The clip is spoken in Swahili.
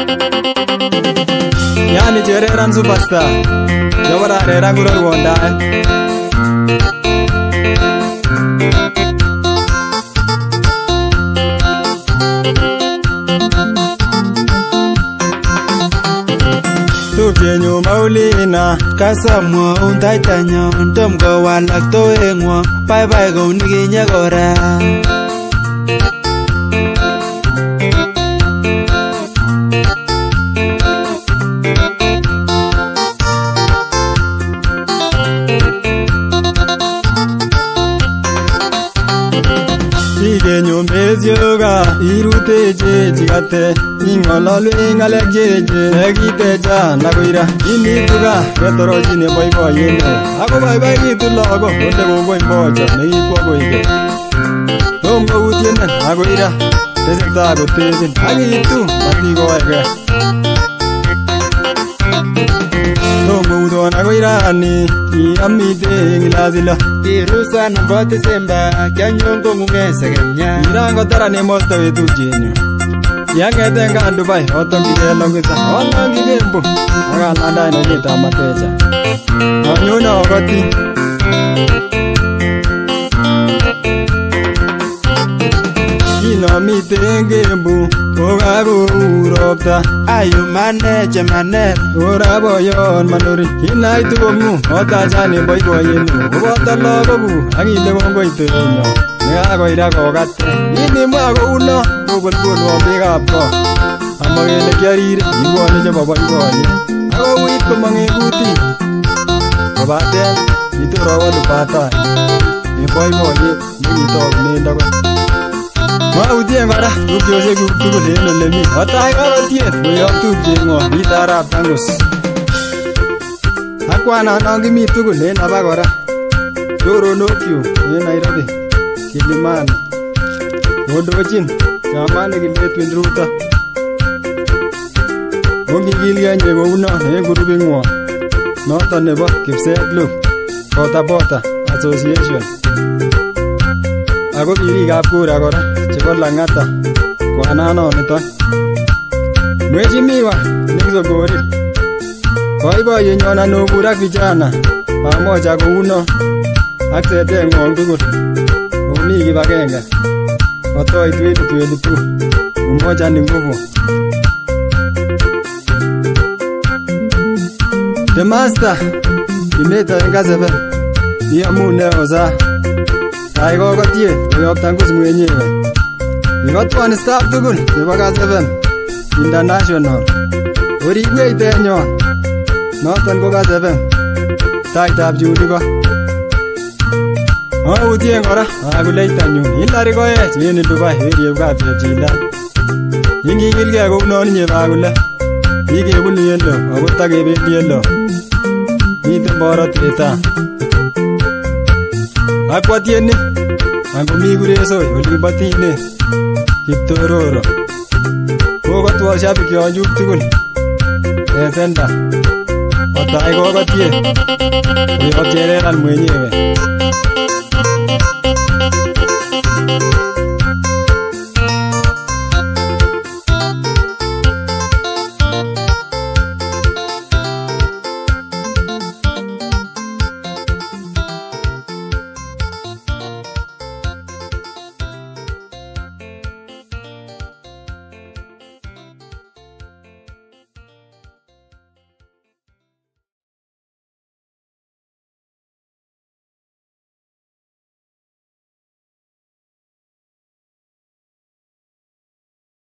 Yani chereran superstar Yawara reran gurur wonda Tupjenyu maulina Kasamwa untaitanyo Tom ko walak to engwa Bye bye ko unikinye kora Igenyo mezyoga irute jigate ingololwe ngalek jeje nekiteja nakoira inituga ketorochi ne boiboyeno ako boiboikitu logo onde kongoi moja nekikwo koike tom koutienen akoira tesetai kotebin akitu matikoeke tom kouton akoirani iamite ngilasilo Irusa nambo Disemba Kyanyon kongunge sekemnya Irango tara ne mosta wetupjenyu Yangeten ka Dubai oton kikelongisa Olong kikembu Akalanda ino nyeta mateja Anyuna wakati Kinomiten kembu Okako uropta Ayu maneche manet Ora boyon manori Inaitu komu Otachani boiboyenu Obota logoku Akile kongoi tenyo Nekakoira kokate Inimwa kouno Kobulbul wambekab ko Amakele kiarire Ibwane chebo boiboye Ako uit komange kutit Kobaten Itorowalu batai Boiboye Nekitokunen tokot Mautien kora tupchosyekuk tugul en olemi Otai karotien koyob tupcheng'wo Bitarab Tangus Akwanan kimi tugul en abakora Choronokyu en Nairobi Kilimani Ondochin chamani Kiletwin Ruto Ongikilganye kounon en gruping'wo Noton nebo Kipsea Club Botabota Association Ako birikab kura kora chebo Lang'ata kwananoniton Mheshimiwa Nikisogori Boiboyenyon anobur ak vijana pamoja kouno ak seteng'wong tugul Omi kibagenge Otoi 2022 Umoja ni nguvu The Master Imeta Nkaseben Iamune oza Taiko kotie koyob Tangus mwenyewe Ikotwon staff tugul chebo Kaseben International Oribwech tenyon Noton ko Kaseben Taitab Judiko Mautien kora akuleitanyun Hilary Koech en Dubai eriebkab Chepchilda Ingikilgei kounon inye bakule Ikebunu yelo ako takebendi yelo Miten borotetab Akwatieni Angomi kuresoi olibo Tinet Kiptororo Kokotwo shabikyonchuk tugul En senda Otai kokotie Koyob chereran mwenyewe